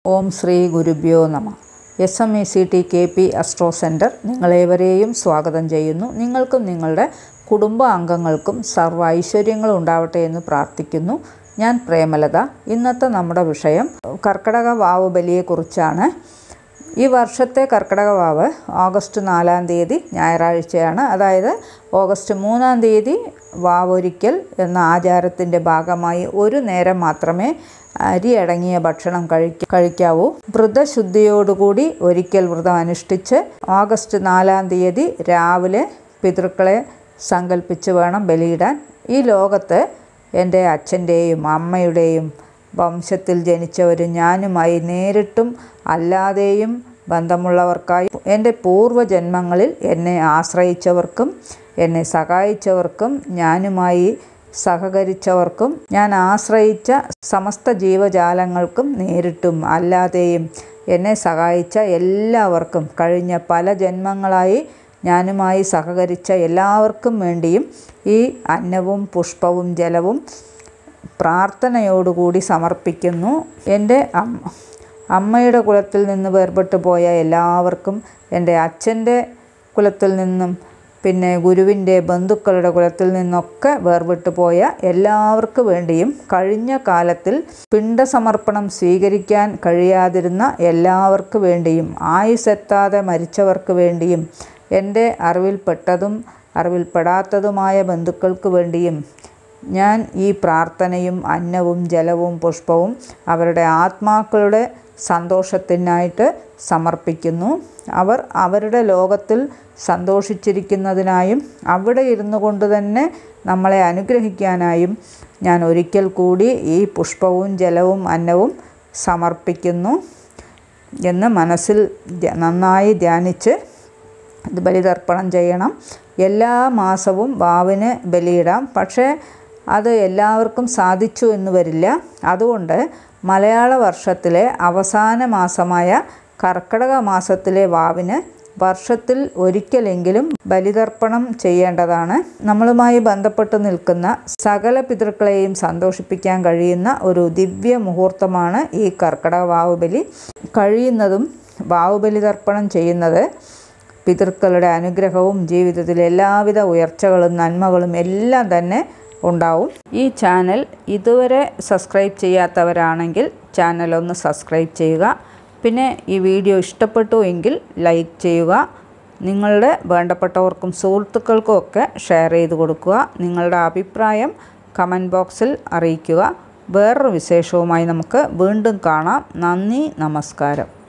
ഓം ശ്രീ ഗുരുഭ്യോ നമഃ. SMECT KP astro centre നിങ്ങളേവരെയും സ്വാഗതം ചെയ്യുന്നു. നിങ്ങൾക്കും നിങ്ങളുടെ കുടുംബ അംഗങ്ങൾക്കും സർവ്വ ഐശ്വര്യങ്ങളും ഉണ്ടാവട്ടെ എന്ന് പ്രാർത്ഥിക്കുന്നു. ഞാൻ പ്രേമലത. ഇന്നത്തെ നമ്മുടെ വിഷയം കർക്കിടക വാവ് ബലിയെക്കുറിച്ചാണ്. ഈ വർഷത്തെ കർക്കിടക വാവ് ഓഗസ്റ്റ് 4-ാം തീയതി ഞായറാഴ്ചയാണ്. അതായത് ഓഗസ്റ്റ് 3-ാം തീയതി വാവൊരിക്കൽ എന്ന ആചാരത്തിൻ്റെ ഭാഗമായി ഒരു നേരം മാത്രമേ അരി അടങ്ങിയ ഭക്ഷണം കഴിക്കാവൂ. വ്രതശുദ്ധിയോടുകൂടി ഒരിക്കൽ വ്രതം അനുഷ്ഠിച്ച് ഓഗസ്റ്റ് 4-ാം തീയതി രാവിലെ പിതൃക്കളെ സങ്കല്പിച്ച് വേണം ബലിയിടാൻ. ഈ ലോകത്ത് എൻ്റെ അച്ഛൻ്റെയും അമ്മയുടെയും വംശത്തിൽ ജനിച്ചവരും ഞാനുമായി നേരിട്ടും അല്ലാതെയും ബന്ധമുള്ളവർക്കായി എൻ്റെ പൂർവ്വജന്മങ്ങളിൽ എന്നെ ആശ്രയിച്ചവർക്കും എന്നെ സഹായിച്ചവർക്കും ഞാനുമായി സഹകരിച്ചവർക്കും ഞാൻ ആശ്രയിച്ച സമസ്ത ജീവജാലങ്ങൾക്കും നേരിട്ടും അല്ലാതെയും എന്നെ സഹായിച്ച എല്ലാവർക്കും കഴിഞ്ഞ പല ജന്മങ്ങളായി ഞാനുമായി സഹകരിച്ച എല്ലാവർക്കും വേണ്ടിയും ഈ അന്നവും പുഷ്പവും ജലവും പ്രാർത്ഥനയോടുകൂടി സമർപ്പിക്കുന്നു. എൻ്റെ അമ്മയുടെ കുലത്തിൽ നിന്ന് വേർപെട്ടു പോയ എല്ലാവർക്കും, എൻ്റെ അച്ഛൻ്റെ കുലത്തിൽ നിന്നും പിന്നെ ഗുരുവിൻ്റെ ബന്ധുക്കളുടെ കുലത്തിൽ നിന്നൊക്കെ വേർപെട്ടു പോയ എല്ലാവർക്കും വേണ്ടിയും, കഴിഞ്ഞ കാലത്തിൽ പിണ്ടസമർപ്പണം സ്വീകരിക്കാൻ കഴിയാതിരുന്ന എല്ലാവർക്കും വേണ്ടിയും, ആയുസ്സെത്താതെ മരിച്ചവർക്ക് വേണ്ടിയും, എൻ്റെ അറിവിൽപ്പെട്ടതും അറിവിൽപ്പെടാത്തതുമായ ബന്ധുക്കൾക്ക് വേണ്ടിയും ഞാൻ ഈ പ്രാർത്ഥനയും അന്നവും ജലവും പുഷ്പവും അവരുടെ ആത്മാക്കളുടെ സന്തോഷത്തിനായിട്ട് സമർപ്പിക്കുന്നു. അവർ അവരുടെ ലോകത്തിൽ സന്തോഷിച്ചിരിക്കുന്നതിനായും അവിടെ ഇരുന്നു കൊണ്ട് തന്നെ നമ്മളെ അനുഗ്രഹിക്കാനായും ഞാൻ ഒരിക്കൽ കൂടി ഈ പുഷ്പവും ജലവും അന്നവും സമർപ്പിക്കുന്നു എന്ന് മനസ്സിൽ നന്നായി ധ്യാനിച്ച് ബലിതർപ്പണം ചെയ്യണം. എല്ലാ മാസവും വാവിന് ബലിയിടാം. പക്ഷേ അത് എല്ലാവർക്കും സാധിച്ചു എന്ന് വരില്ല. അതുകൊണ്ട് മലയാള വർഷത്തിലെ അവസാന മാസമായ കർക്കിടക മാസത്തിലെ വാവിന് വർഷത്തിൽ ഒരിക്കലെങ്കിലും ബലിതർപ്പണം ചെയ്യേണ്ടതാണ്. നമ്മളുമായി ബന്ധപ്പെട്ട് നിൽക്കുന്ന സകല പിതൃക്കളെയും സന്തോഷിപ്പിക്കാൻ കഴിയുന്ന ഒരു ദിവ്യ മുഹൂർത്തമാണ് ഈ കർക്കിടക വാവ് ബലി. കഴിയുന്നതും വാവ് ബലിതർപ്പണം ചെയ്യുന്നത് പിതൃക്കളുടെ അനുഗ്രഹവും ജീവിതത്തിലെ എല്ലാവിധ ഉയർച്ചകളും നന്മകളും എല്ലാം തന്നെ ഉണ്ടാവും. ഈ ചാനൽ ഇതുവരെ സബ്സ്ക്രൈബ് ചെയ്യാത്തവരാണെങ്കിൽ ചാനൽ ഒന്ന് സബ്സ്ക്രൈബ് ചെയ്യുക. പിന്നെ ഈ വീഡിയോ ഇഷ്ടപ്പെട്ടു എങ്കിൽ ലൈക്ക് ചെയ്യുക. നിങ്ങളുടെ വേണ്ടപ്പെട്ടവർക്കും സുഹൃത്തുക്കൾക്കും ഒക്കെ ഷെയർ ചെയ്ത് കൊടുക്കുക. നിങ്ങളുടെ അഭിപ്രായം കമൻറ്റ് ബോക്സിൽ അറിയിക്കുക. വേറൊരു വിശേഷവുമായി നമുക്ക് വീണ്ടും കാണാം. നന്ദി, നമസ്കാരം.